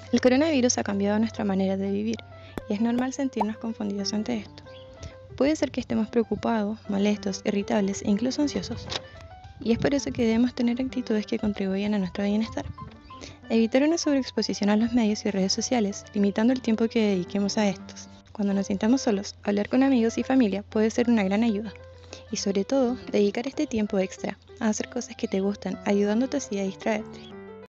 El coronavirus ha cambiado nuestra manera de vivir y es normal sentirnos confundidos ante esto. Puede ser que estemos preocupados, molestos, irritables e incluso ansiosos, y es por eso que debemos tener actitudes que contribuyan a nuestro bienestar. Evitar una sobreexposición a los medios y redes sociales, limitando el tiempo que dediquemos a estos. Cuando nos sintamos solos, hablar con amigos y familia puede ser una gran ayuda. Y sobre todo, dedicar este tiempo extra a hacer cosas que te gustan, ayudándote así a distraerte.